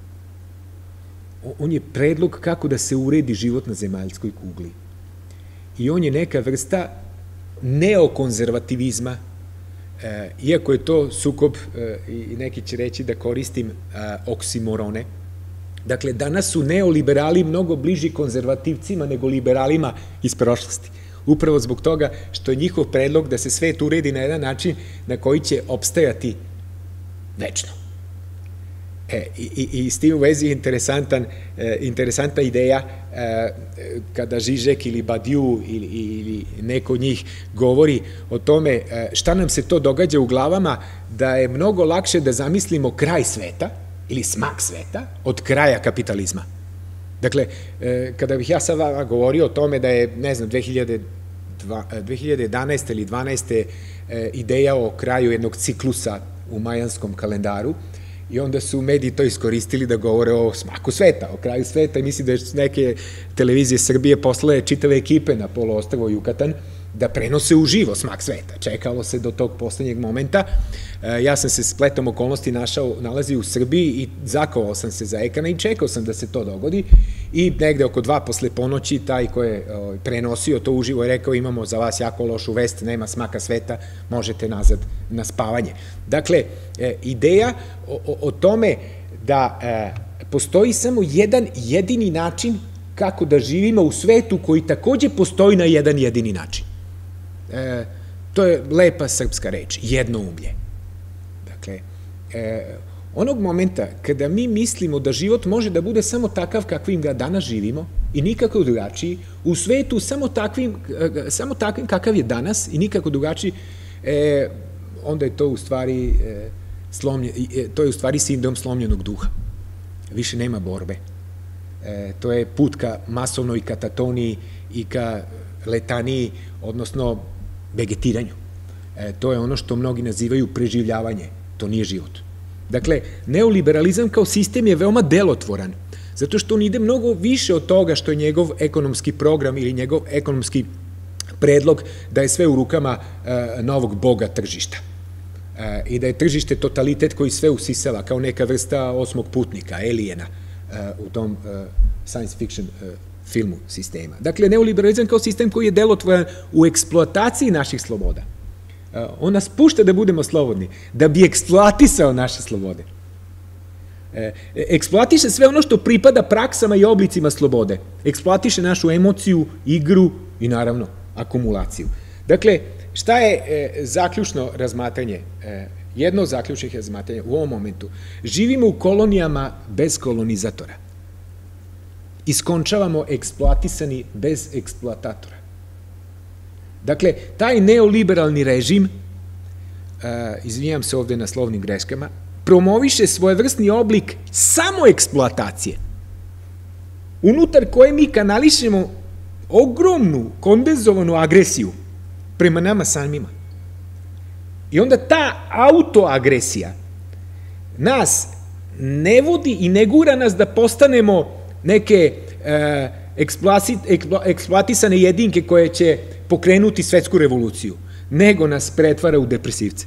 On je predlog kako da se uredi život na zemaljskoj kugli. I on je neka vrsta neokonzervativizma, e, iako je to sukob, e, i neki će reći da koristim e, oksimorone. Dakle, danas su neoliberali mnogo bliži konzervativcima nego liberalima iz prošlosti. Upravo zbog toga što je njihov predlog da se svet uredi na jedan način na koji će opstajati večno. E, i, i, i s tim u vezi je interesantan, e, interesantna ideja e, kada Žižek ili Badiou ili, ili neko od njih govori o tome e, šta nam se to događa u glavama, da je mnogo lakše da zamislimo kraj sveta ili smak sveta od kraja kapitalizma. Dakle, e, kada bih ja sad vama govorio o tome da je, ne znam, dve hiljade jedanaeste ili dvanaeste e, ideja o kraju jednog ciklusa u majanskom kalendaru, i onda su mediji to iskoristili da govore o smaku sveta, o kraju sveta, i mislim da su neke televizije Srbije poslale čitave ekipe na poluostrvo Jukatan da prenose uživo smak sveta. Čekalo se do tog poslednjeg momenta. Ja sam se spletom okolnosti našao, nalazio u Srbiji i zakovao sam se za ekran i čekao sam da se to dogodi, i negde oko dva posle ponoći taj ko je prenosio to uživo je rekao, imamo za vas jako lošu vest, nema smaka sveta, možete nazad na spavanje. Dakle, ideja o, o tome da postoji samo jedan jedini način kako da živimo u svetu koji takođe postoji na jedan jedini način. E, to je lepa srpska reč, jednoumlje. Dakle, e, onog momenta kada mi mislimo da život može da bude samo takav kakvim ga danas živimo i nikako drugačiji, u svetu samo takvim, samo takvim kakav je danas i nikako drugačiji, e, onda je to u stvari e, slomlje, e, to je u stvari sindrom slomljenog duha. Više nema borbe. E, to je put ka masovnoj katatoniji i ka letaniji, odnosno vegetiranju. E, to je ono što mnogi nazivaju preživljavanje. To nije život. Dakle, neoliberalizam kao sistem je veoma delotvoran, zato što on ide mnogo više od toga što je njegov ekonomski program ili njegov ekonomski predlog da je sve u rukama e, novog boga tržišta. E, I da je tržište totalitet koji sve usisava, kao neka vrsta osmog putnika, Elijena, u tom science fiction filmu sistema. Dakle, neoliberalizam kao sistem koji je delotvoran u eksploataciji naših sloboda. On nas pušta da budemo slobodni, da bi eksploatisao naše slobode. eksploatiše sve ono što pripada praksama i oblicima slobode. Eksploatiše našu emociju, igru i naravno akumulaciju. Dakle, šta je zaključno razmatranje? Jedno od zaključnih razmatranja u ovom momentu. Živimo u kolonijama bez kolonizatora. Iskončavamo eksploatisani bez eksploatatora. Dakle, taj neoliberalni režim, izvinjam se ovde na slovnim greškama, promoviše svojevrsni oblik samo eksploatacije, unutar koje mi kanališemo ogromnu, kondenzovanu agresiju prema nama samima. I onda ta autoagresija nas ne vodi i ne gura nas da postanemo neke eksploatisane jedinke koje će pokrenuti svetsku revoluciju, nego nas pretvara u depresivce.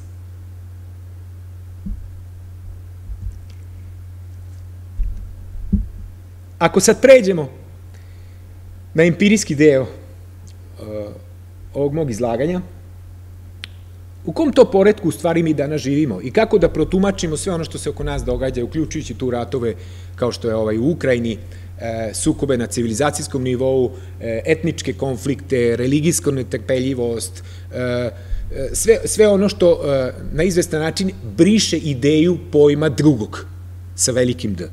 Ako sad pređemo na empirijski deo ovog mog izlaganja, u kom to poretku u stvari mi danas živimo i kako da protumačimo sve ono što se oko nas događa, uključujući tu ratove kao što je ovaj u Ukrajini, sukobe na civilizacijskom nivou, etničke konflikte, religijsku netrpeljivost, sve ono što na izvestan način briše ideju pojma drugog sa velikim D.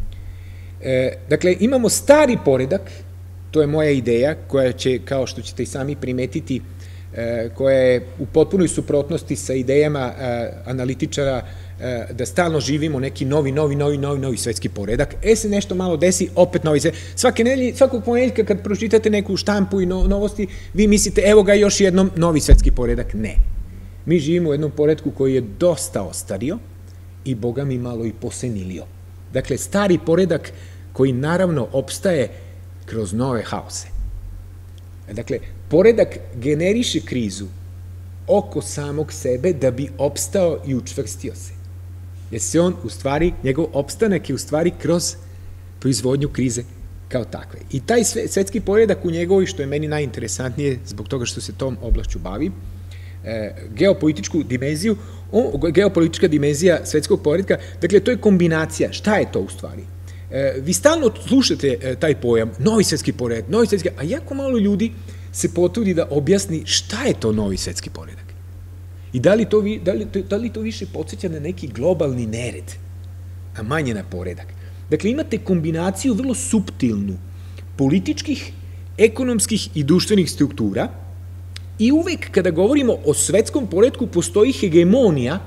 Dakle, imamo stari poredak, to je moja ideja, koja će, kao što ćete i sami primetiti, koja je u potpunoj suprotnosti sa idejama analitičara da stalno živimo neki novi, novi, novi, novi, novi svetski poredak. E se nešto malo desi, opet novi svetski. Svake nedelje, svakog ponedeljka kad pročitate neku štampu i novosti, vi mislite, evo ga još jednom novi svetski poredak. Ne. Mi živimo u jednom poretku koji je dosta ostario i Boga mi malo i posenilio. Dakle, stari poredak koji naravno opstaje kroz nove haose. Dakle, poredak generiše krizu oko samog sebe da bi opstao i učvrstio se. Jer se on, u stvari, njegov opstanak je u stvari kroz proizvodnju krize kao takve. I taj svetski poredak u njegovoj, što je meni najinteresantnije, zbog toga što se tom oblašću bavi, geopolitičku dimenziju, geopolitička dimenzija svetskog poretka, dakle, to je kombinacija. Šta je to u stvari? Vi stalno slušate taj pojam, novi svetski poredak, novi svetski, a jako malo ljudi se potrudi da objasni šta je to novi svetski poredak. I da li to, da li, da li to više podsjeća na neki globalni nered, a manje na poredak. Dakle, imate kombinaciju vrlo suptilnu političkih, ekonomskih i društvenih struktura i uvek kada govorimo o svetskom poretku postoji hegemonija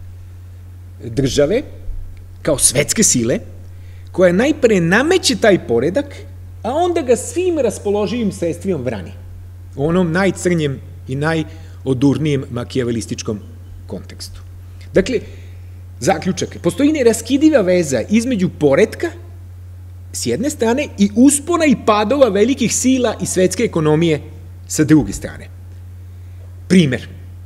države kao svetske sile koja najpre nameće taj poredak, a onda ga svim raspoloživim sredstvima brani. U onom najcrnjem i najodurnijem makijavelističkom kontekstu. Dakle, zaključak. Postoji neraskidiva veza između poretka s jedne strane i uspona i padova velikih sila i svetske ekonomije sa druge strane. Primer.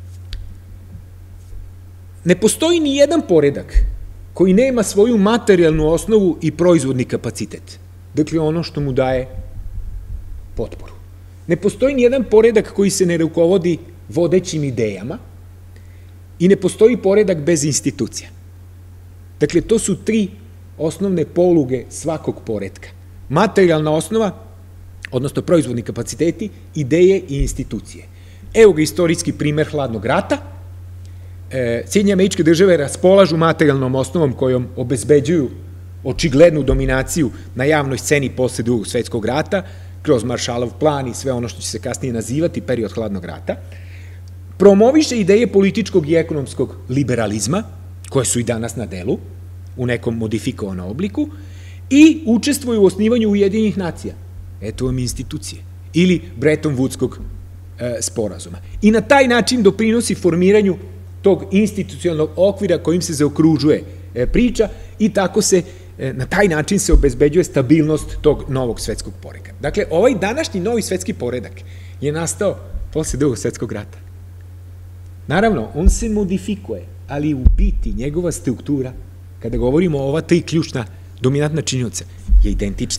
Ne postoji ni jedan poredak koji nema svoju materijalnu osnovu i proizvodni kapacitet. Dakle, ono što mu daje potporu. Ne postoji ni jedan poredak koji se ne rukovodi vodećim idejama i ne postoji poredak bez institucija. Dakle, to su tri osnovne poluge svakog poretka. Materijalna osnova, odnosno proizvodni kapaciteti, ideje i institucije. Evo ga istorijski primer hladnog rata. Sjedinjene Američke Države raspolažu materijalnom osnovom kojom obezbeđuju očiglednu dominaciju na javnoj sceni posle Drugog svetskog rata, kroz Maršalov plan i sve ono što će se kasnije nazivati period hladnog rata, promoviše ideje političkog i ekonomskog liberalizma, koje su i danas na delu, u nekom modifikovanom obliku, i učestvuju u osnivanju Ujedinjenih nacija. Eto vam institucije. Ili Bretton Woodskog sporazuma. I na taj način doprinosi formiranju tog institucionalnog okvira kojim se zaokružuje priča i tako se, na taj način se obezbeđuje stabilnost tog novog svetskog poretka. Dakle, ovaj današnji novi svetski poredak je nastao posle Drugog svetskog rata. Naravno, on se modifikuje, ali u biti njegova struktura, kada govorimo o ova tri ključna dominantna činioca, je identična.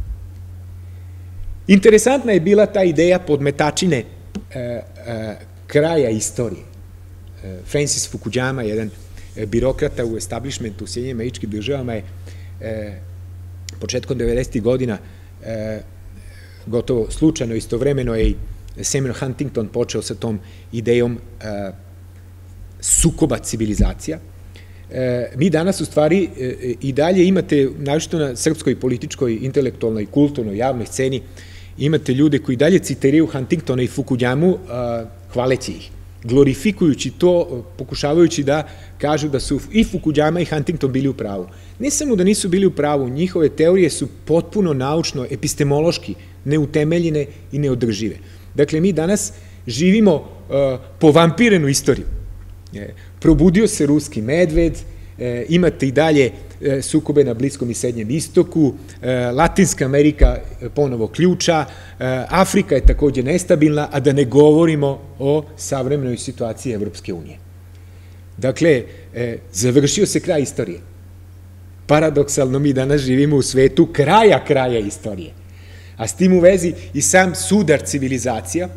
Interesantna je bila ta ideja podmetačine kraja istorije. Francis Fukuyama, jedan birokrata u establishmentu u Sjedinjenim Američkim Državama je početkom devedesetih godina gotovo slučajno istovremeno je i Samuel Huntington počeo sa tom idejom sukoba civilizacija. Mi danas u stvari i dalje imate, naročito na srpskoj političkoj, intelektualnoj, kulturnoj, javnoj sceni, imate ljude koji dalje citiraju Huntingtona i Fukuyamu hvaleći ih, glorifikujući to, pokušavajući da kažu da su i Fukuyama i Huntington bili u pravu. Ne samo da nisu bili u pravu, njihove teorije su potpuno naučno, epistemološki neutemeljene i neodržive. Dakle, mi danas živimo povampirenu istoriju. Probudio se ruski medved, imate i dalje sukobe na Bliskom i Srednjem istoku, Latinska Amerika ponovo ključa, Afrika je takođe nestabilna, a da ne govorimo o savremenoj situaciji Evropske unije. Dakle, završio se kraj istorije. Paradoksalno mi danas živimo u svetu kraja kraja istorije. A s tim u vezi i sam sudar civilizacija,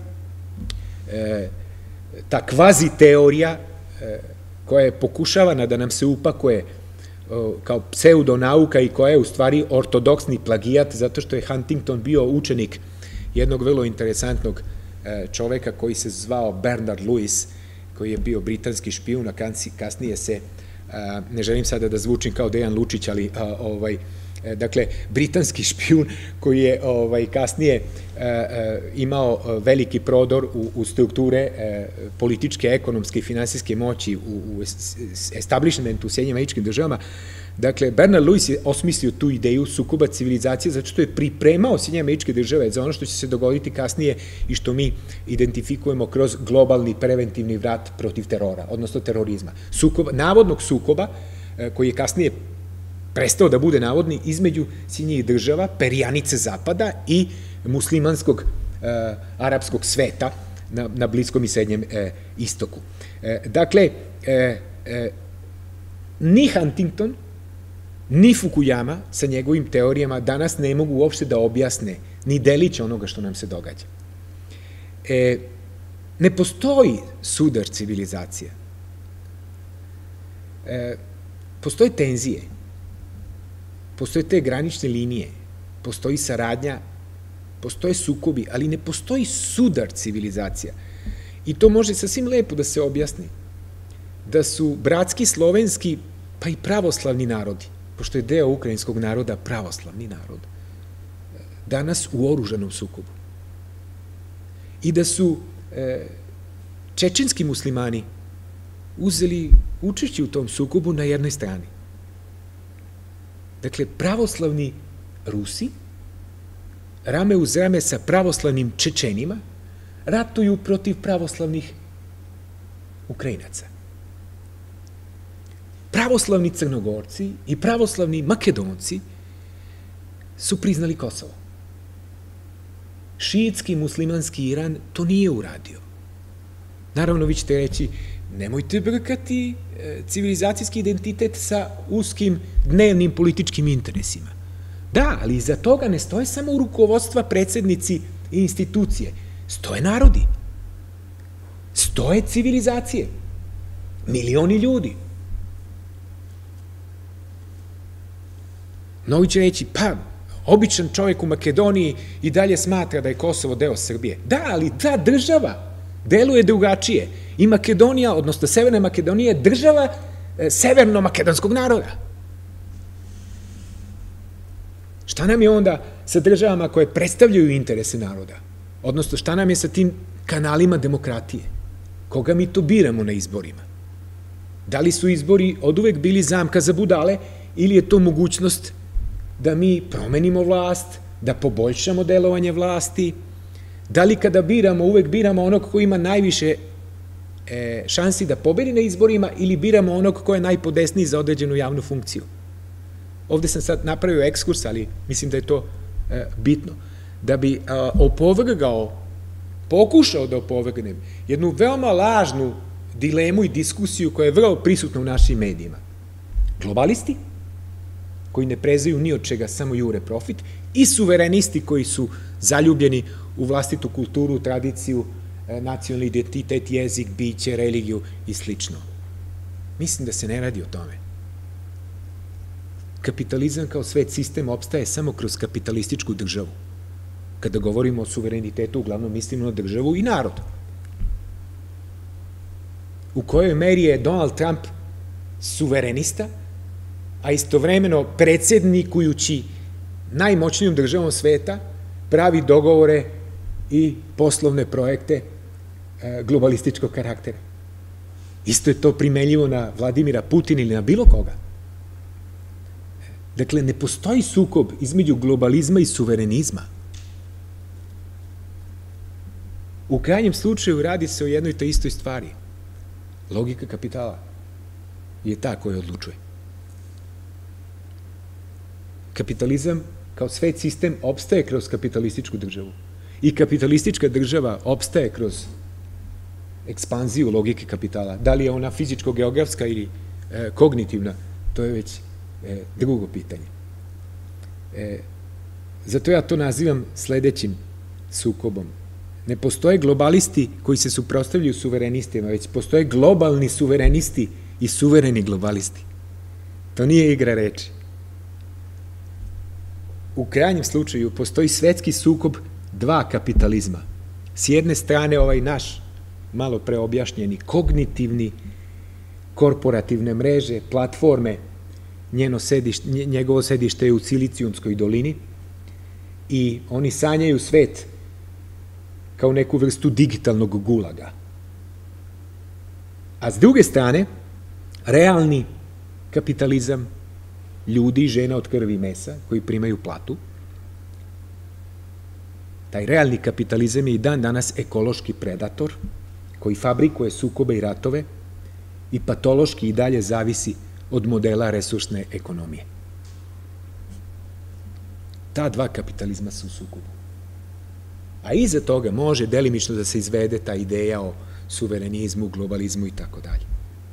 ta kvazi teorija koja je pokušavana da nam se upakuje kao pseudonauka i koja je u stvari ortodoksni plagijat, zato što je Huntington bio učenik jednog vrlo interesantnog čoveka koji se zvao Bernard Lewis, koji je bio britanski špijun, a kasnije se, ne želim sada da zvučim kao Dejan Lučić, ali dakle, britanski špijun koji je kasnije imao veliki prodor u strukture političke, ekonomske i finansijske moći u establishmentu u Sjedinjenim Američkim Državama. Dakle, Bernard Lewis je osmislio tu ideju sukoba civilizacije zato što je pripremao Sjedinjene Američke Države za ono što će se dogoditi kasnije i što mi identifikujemo kroz globalni preventivni rat protiv terora, odnosno terorizma. Navodnog sukoba koji je kasnije prestao da bude navodni između Sjedinjenih Država, perjanice Zapada i muslimanskog arapskog sveta na Bliskom i Srednjem istoku. Dakle, ni Huntington, ni Fukuyama sa njegovim teorijama danas ne mogu uopšte da objasne ni delić onoga što nam se događa. Ne postoji sudar civilizacija. Postoje tenzije. Postoje te granične linije, postoji saradnja, postoje sukobi, ali ne postoji sudar civilizacija. I to može sasvim lepo da se objasni. Da su bratski slovenski, pa i pravoslavni narodi, pošto je deo ukrajinskog naroda pravoslavni narod, danas u oružanom sukobu. I da su čečenski muslimani uzeli učešće u tom sukobu na jednoj strani. Dakle, pravoslavni Rusi, rame uz rame sa pravoslavnim Čečenima, ratuju protiv pravoslavnih Ukrajinaca. Pravoslavni Crnogorci i pravoslavni Makedonci su priznali Kosovo. Šiitski muslimanski Iran to nije uradio. Naravno, vi ćete reći, nemojte brkati civilizacijski identitet sa uskim dnevnim političkim interesima. Da, ali iza toga ne stoje samo rukovodstva, predsednici i institucije. Stoje narodi. Stoje civilizacije. Milioni ljudi. Mnogi će reći, pa, običan čovjek u Makedoniji i dalje smatra da je Kosovo deo Srbije. Da, ali ta država deluje drugačije. I Makedonija, odnosno Severna Makedonija, je država severno-makedonskog naroda. Šta nam je onda sa državama koje predstavljaju interese naroda? Odnosno, šta nam je sa tim kanalima demokratije? Koga mi to biramo na izborima? Da li su izbori oduvek bili zamka za budale ili je to mogućnost da mi promenimo vlast, da poboljšamo delovanje vlasti? Da li kada biramo, uvek biramo onog ko ima najviše šansi da pobedi na izborima ili biramo onog ko je najpodesniji za određenu javnu funkciju? Ovde sam sad napravio ekskurs, ali mislim da je to bitno. Da bi opovrgao, pokušao da opovrgnem jednu veoma lažnu dilemu i diskusiju koja je vrlo prisutna u našim medijima. Globalisti, koji ne prezaju ni od čega, samo jure profit, i suverenisti koji su zaljubljeni u vlastitu kulturu, tradiciju, nacionalni identitet, jezik, biće, religiju i slično. Mislim da se ne radi o tome. Kapitalizam kao svet sistem opstaje samo kroz kapitalističku državu. Kada govorimo o suverenitetu, uglavnom mislimo na državu i narod. U kojoj meri je Donald Trump suverenista, a istovremeno predsednikujući najmoćnijom državom sveta pravi dogovore i poslovne projekte globalističkog karaktera. Isto je to primenljivo na Vladimira Putina ili na bilo koga. Dakle, ne postoji sukob između globalizma i suverenizma. U krajnjem slučaju radi se o jednoj te istoj stvari. Logika kapitala je ta koja odlučuje. Kapitalizam kao svet sistem opstaje kroz kapitalističku državu. I kapitalistička država opstaje kroz ekspanziju logike kapitala. Da li je ona fizičko-geografska ili e, kognitivna, to je već e, drugo pitanje. E, zato ja to nazivam sledećim sukobom. Ne postoje globalisti koji se suprotstavljaju suverenistima, već postoje globalni suverenisti i suvereni globalisti. To nije igra reči. U krajnjem slučaju postoji svetski sukob dva kapitalizma. S jedne strane ovaj naš, malo preobjašnjeni, kognitivni, korporativne mreže, platforme, njeno sedište, njegovo sedište je u Silicijumskoj dolini i oni sanjaju svet kao neku vrstu digitalnog gulaga. A s druge strane, realni kapitalizam ljudi i žena od krvi i mesa koji primaju platu, taj realni kapitalizam je i dan danas ekološki predator koji fabrikuje sukobe i ratove i patološki i dalje zavisi od modela resursne ekonomije. Ta dva kapitalizma su u sukobu. A iza toga može delimično da se izvede ta ideja o suverenizmu, globalizmu i tako dalje.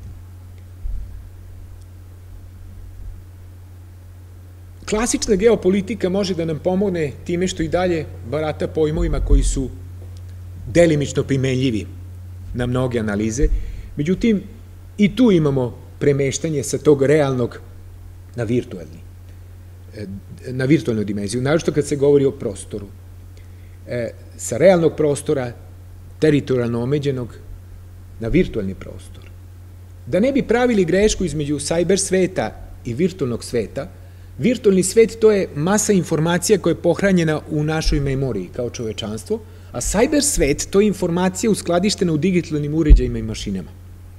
Klasična geopolitika može da nam pomogne time što i dalje barata pojmovima koji su delimično primenljivi na mnoge analize, međutim i tu imamo premeštanje sa tog realnog na virtualni, na virtualnu dimenziju, naročito kad se govori o prostoru. Sa realnog prostora, teritorijalno omeđenog, na virtualni prostor. Da ne bi pravili grešku između cyber sveta i virtualnog sveta, virtualni svet to je masa informacija koja je pohranjena u našoj memoriji kao čovečanstvo, a cyber svet to je informacija uskladištena u digitalnim uređajima i mašinama.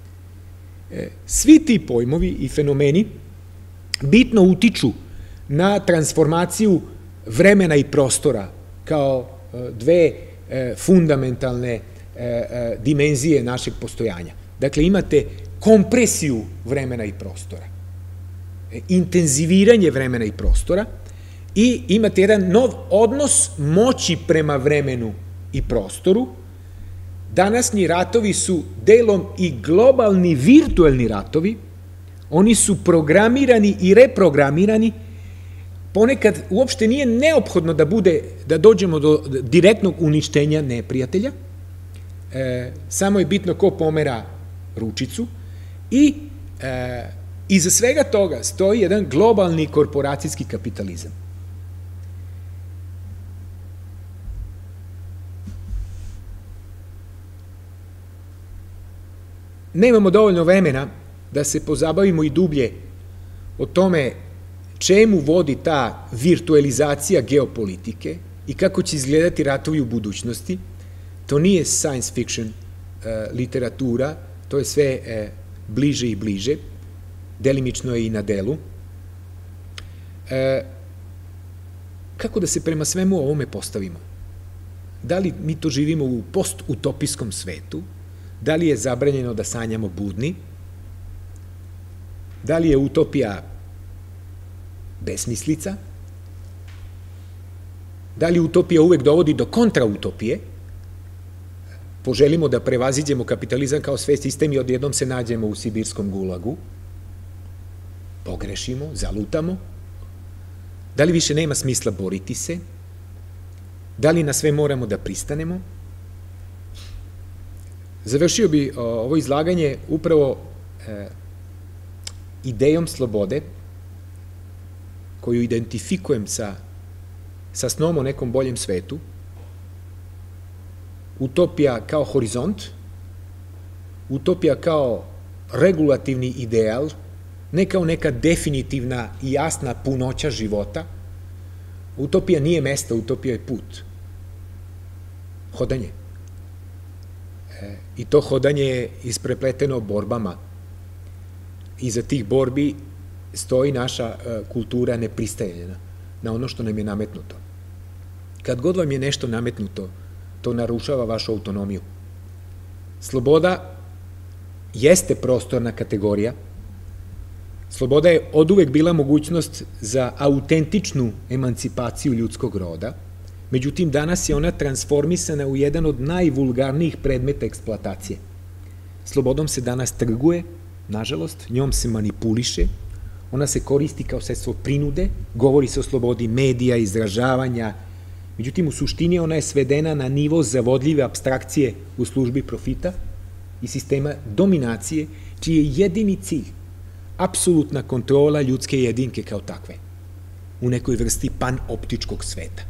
Svi ti pojmovi i fenomeni bitno utiču na transformaciju vremena i prostora kao dve fundamentalne dimenzije našeg postojanja. Dakle, imate kompresiju vremena i prostora, intenziviranje vremena i prostora i imate jedan nov odnos moći prema vremenu i prostoru. Današnji ratovi su delom i globalni virtualni ratovi, oni su programirani i reprogramirani, ponekad uopšte nije neophodno da bude, da dođemo do direktnog uništenja neprijatelja, samo je bitno ko pomera ručicu i iza svega toga stoji jedan globalni korporacijski kapitalizam. Nemamo dovoljno vremena da se pozabavimo i dublje o tome čemu vodi ta virtualizacija geopolitike i kako će izgledati ratovi u budućnosti. To nije science fiction literatura, to je sve bliže i bliže, delimično je i na delu. Kako da se prema svemu ovome postavimo? Da li mi to živimo u post-utopijskom svetu? Da li je zabranjeno da sanjamo budni? Da li je utopija besmislica? Da li utopija uvek dovodi do kontrautopije? Poželimo da prevaziđemo kapitalizam kao svet sistem i odjednom se nađemo u sibirskom gulagu? Pogrešimo, zalutamo? Da li više nema smisla boriti se? Da li na sve moramo da pristanemo? Završio bi ovo izlaganje upravo idejom slobode, koju identifikujem sa, sa snom o nekom boljem svetu, utopija kao horizont, utopija kao regulativni ideal, ne kao neka definitivna i jasna punoća života. Utopija nije mesto, utopija je put. Hodanje. E, I to hodanje je isprepleteno borbama. Iza tih borbi stoji naša e, kultura nepristajanja na ono što nam je nametnuto. Kad god vam je nešto nametnuto, to narušava vašu autonomiju. Sloboda jeste prostorna kategorija. Sloboda je oduvek bila mogućnost za autentičnu emancipaciju ljudskog roda, međutim danas je ona transformisana u jedan od najvulgarnijih predmeta eksploatacije. Slobodom se danas trguje, nažalost, njom se manipuliše, ona se koristi kao sredstvo prinude, govori se o slobodi medija, izražavanja, međutim u suštini ona je svedena na nivo zavodljive apstrakcije u službi profita i sistema dominacije, čiji je jedini cilj apsolutna kontrola ljudske jedinke kao takve, u nekoj vrsti panoptičkog sveta.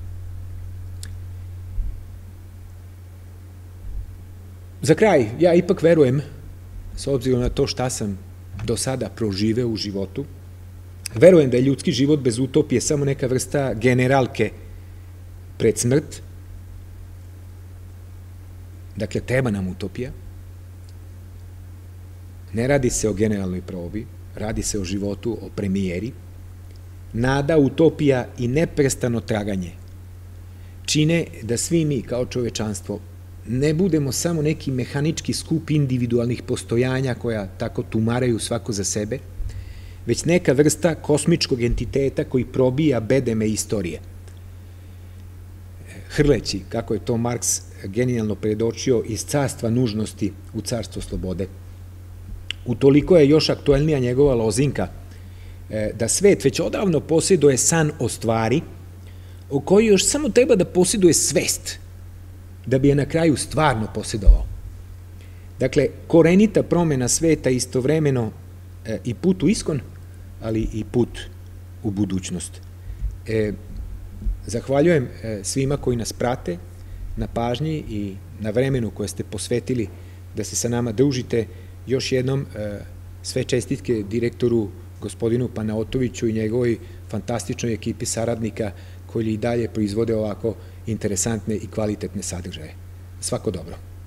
Za kraj, ja ipak verujem, s obzirom na to šta sam do sada proživeo u životu, verujem da je ljudski život bez utopije samo neka vrsta generalke pred smrt. Dakle, treba nam utopija. Ne radi se o generalnoj probi, radi se o životu, o premijeri. Nada, utopija i neprestano traganje čine da svi mi kao čovečanstvo ne budemo samo neki mehanički skup individualnih postojanja koja tako tumaraju svako za sebe, već neka vrsta kosmičkog entiteta koji probija bedeme istorije. Hrleći, kako je to Marks genijalno predočio, iz carstva nužnosti u carstvo slobode. Utoliko je još aktuelnija njegova lozinka da svet već odavno posjeduje san o stvari o kojoj još samo treba da posjeduje svest da bi je na kraju stvarno posjedovao. Dakle, korenita promena sveta istovremeno i put u iskon, ali i put u budućnost. E, zahvaljujem svima koji nas prate na pažnji i na vremenu koje ste posvetili da se sa nama družite. Još jednom sve čestitke direktoru gospodinu Panaotoviću i njegovoj fantastičnoj ekipi saradnika koji i dalje proizvode ovako interesantne i kvalitetne sadržaje. Svako dobro.